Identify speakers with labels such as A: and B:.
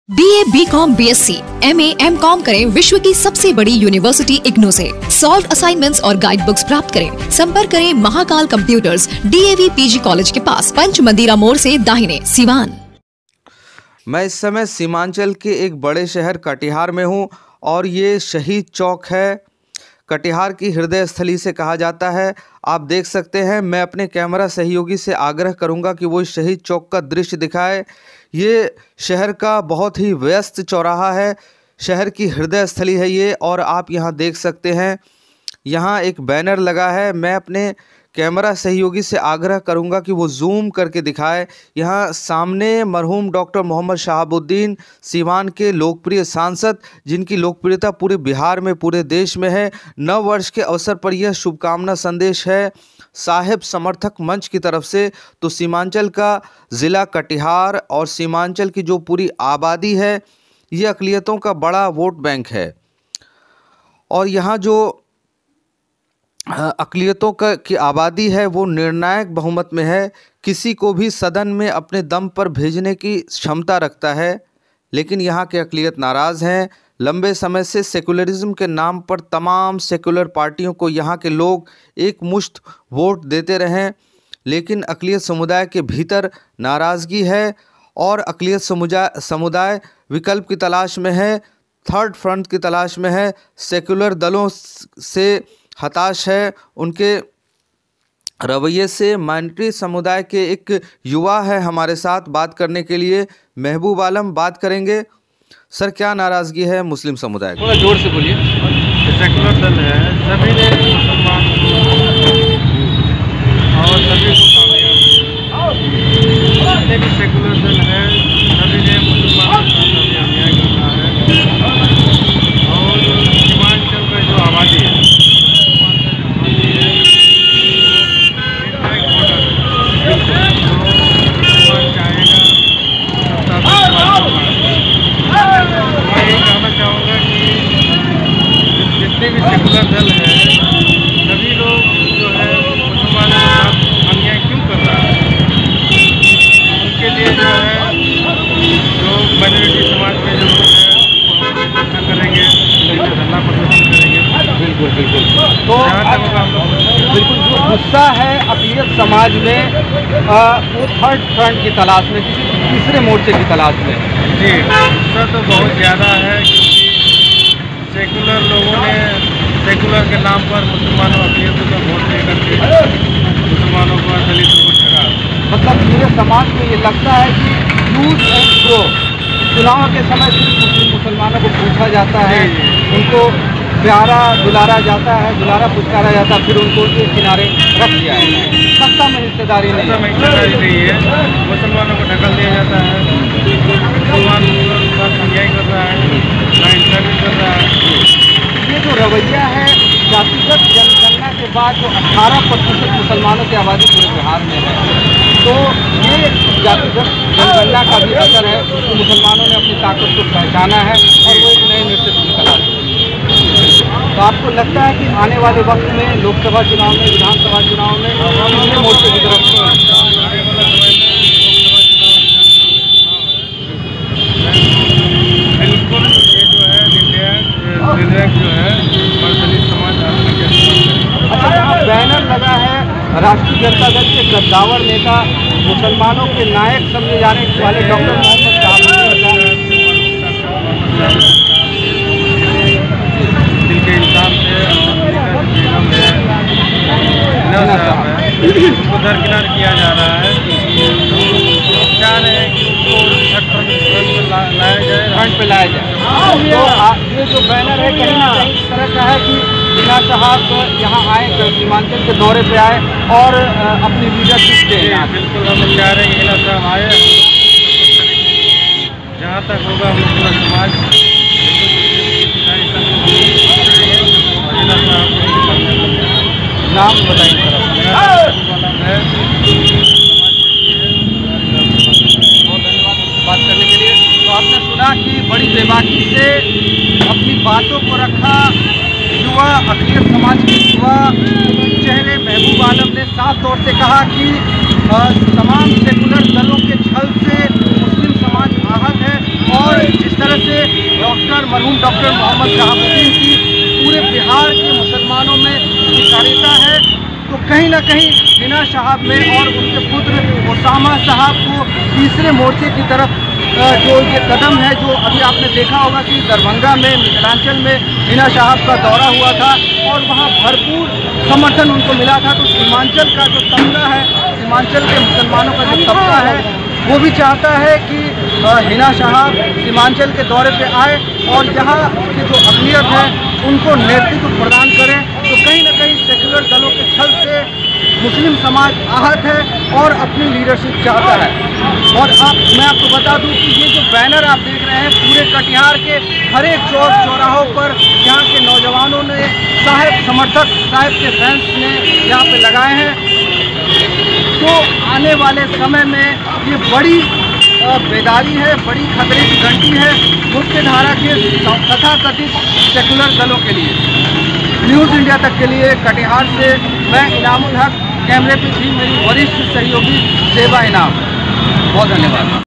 A: BA, BCom, BSc, MA, MCom करें विश्व की सबसे बड़ी यूनिवर्सिटी इग्नू से। सॉल्व असाइनमेंट्स और गाइड बुक्स प्राप्त करें। संपर्क करें Mahakal computers, DAV PG college के पास, पंच मंदिरा मोड़ से दाहिने, सीवान।
B: मैं इस समय सीमांचल के एक बड़े शहर कटिहार में हूँ और ये शहीद चौक है। कटिहार की हृदय स्थली से कहा जाता है। आप देख सकते हैं। मैं अपने कैमरा सहयोगी से आग्रह करूंगा कि वो इस शहीद चौक का दृश्य दिखाए। ये शहर का बहुत ही व्यस्त चौराहा है। शहर की हृदय स्थली है ये, और आप यहाँ देख सकते हैं यहाँ एक बैनर लगा है। मैं अपने कैमरा सहयोगी से आग्रह करूंगा कि वो जूम करके दिखाए। यहाँ सामने मरहूम डॉक्टर मोहम्मद शहाबुद्दीन, सीवान के लोकप्रिय सांसद, जिनकी लोकप्रियता पूरे बिहार में, पूरे देश में है। नव वर्ष के अवसर पर यह शुभकामना संदेश है साहिब समर्थक मंच की तरफ से। तो सीमांचल का ज़िला कटिहार और सीमांचल की जो पूरी आबादी है, ये अक़लियतों का बड़ा वोट बैंक है। और यहाँ जो अक़लियतों की आबादी है वो निर्णायक बहुमत में है। किसी को भी सदन में अपने दम पर भेजने की क्षमता रखता है, लेकिन यहाँ के अक़लियत नाराज़ हैं। लंबे समय से सेकुलरिज्म के नाम पर तमाम सेकुलर पार्टियों को यहाँ के लोग एक मुश्त वोट देते रहें, लेकिन अक़लियत समुदाय के भीतर नाराज़गी है और अक़लियत समुदाय विकल्प की तलाश में है, थर्ड फ्रंट की तलाश में है, सेकुलर दलों से हताश है, उनके रवैये से। माइनॉरिटी समुदाय के एक युवा है हमारे साथ बात करने के लिए, महबूब आलम, बात करेंगे। सर, क्या नाराज़गी है मुस्लिम समुदाय को?
C: थोड़ा जोर से बोलिए।
D: सेकुलर दल है, सभी ने मुसलमान और सभी को कामयाब, जितने भी सेकुलर दल है सभी ने मुसलमान के साथ अभी अन्याय करना है। और सीमांचल में जो आबादी है, जितने भी सेकुलर दल है सभी लोग जो है मुसलमानों के साथ अन्याय क्यों कर रहा है, उनके लिए जो है जो माइनॉरिटी समाज के जो लोग हैं वो हम चर्चा करेंगे, धरना प्रदर्शन करेंगे।
C: बिल्कुल बिल्कुल। तो बिल्कुल जो गुस्सा है अक़लियत समाज में, वो थर्ड फ्रंट की तलाश में, किसी तीसरे मोर्चे की तलाश में।
D: जी, गुस्सा तो बहुत ज़्यादा है, क्योंकि सेकुलर लोगों ने सेकुलर के नाम पर मुसलमानों अक़लियतों का वोट दे करके मुसलमानों को, दलितों को ठगा।
C: मतलब पूरे समाज को ये लगता है कि यूज एंड थ्रो, चुनाव के समय सिर्फ मुसलमानों को पूछा जाता है, उनको प्यारा दुलारा जाता है, दुलारा पुचकारा जाता है, फिर उनको एक किनारे रख दिया है। सत्ता में हिस्सेदारी नहीं
D: है, मुसलमानों को ढकल दिया जाता है, मुसलमानों के साथ अन्याय कर रहा है, नाइंसाफ़ी कर रहा है।
C: ये जो रवैया है, जातिगत जनगणना के बाद जो 18% मुसलमानों की आबादी पूरे बिहार में है, तो ये जातिगत जनगणना का भी असर है। तो मुसलमानों ने अपनी ताकत को पहचाना है और वो एक नए नेतृत्व की तलाश है। तो आपको लगता है कि आने वाले वक्त में लोकसभा चुनाव में, विधानसभा चुनाव में कितने मोर्चे की तरफ
D: बिल्कुल ये जो है विधेयक जो है दलित समाज
C: अच्छा, यहाँ बैनर लगा है राष्ट्रीय जनता दल के कद्दावर नेता, मुसलमानों के नायक समझे जाने वाले डॉक्टर मोहम्मद शहाबुद्दीन का,
D: जिनके इंसान से उनको दरकिनार किया जा रहा है, क्योंकि चाह रहे हैं कि उनको
C: फ्रंट पे लाया जाए। तो ये जो बैनर है कहीं ना कहीं इस तरह का है कि जिन्ना साहब यहाँ आए, सीमांचल के दौरे पे आए और अपनी लीडरशिप दें।
D: बिल्कुल, हम लोग चाह रहे हैं कि जिन्ना साहब आए, जहाँ तक होगा हम पूरा समाज
C: नाम बताइए। बहुत धन्यवाद बात करने के लिए। तो आपने सुना कि बड़ी बेबाकी से अपनी बातों को रखा युवा, अक़लियत समाज के युवा चेहरे महबूब आलम ने साफ तौर से कहा कि तमाम सेकुलर दलों के छल से मुस्लिम समाज आहत है और तरह से मरहूम डॉक्टर मोहम्मद शहाबुद्दीन की पूरे बिहार के मुसलमानों में स्वीकार्यता है, तो कहीं ना कहीं हिना साहब में और उनके पुत्र ओसामा साहब को तीसरे मोर्चे की तरफ जो ये कदम है, जो अभी आपने देखा होगा कि दरभंगा में, मिथिलांचल में हिना साहब का दौरा हुआ था और वहाँ भरपूर समर्थन उनको मिला था। तो सीमांचल का जो तबका है, सीमांचल के मुसलमानों का जो तबका है, वो भी चाहता है कि हिना साहब सीमांचल के दौरे पे आए और यहाँ की जो अक़लियत है उनको नेतृत्व प्रदान करें। तो कहीं ना कहीं सेक्युलर दलों के छल से मुस्लिम समाज आहत है और अपनी लीडरशिप चाहता है। और मैं आपको बता दूं कि ये जो बैनर आप देख रहे हैं पूरे कटिहार के हर एक चौक चौराहों पर यहाँ के नौजवानों ने, साहिब समर्थक, साहिब के फैंस ने यहाँ पे लगाए हैं। तो आने वाले समय में ये बड़ी बेदारी है, बड़ी खतरे की घंटी है मुख्य धारा के तथाकथित सेकुलर दलों के लिए। न्यूज़ इंडिया तक के लिए कटिहार से मैं इनामुल हक, कैमरे पे थी मेरी वरिष्ठ सहयोगी सेवा इनाम। बहुत धन्यवाद।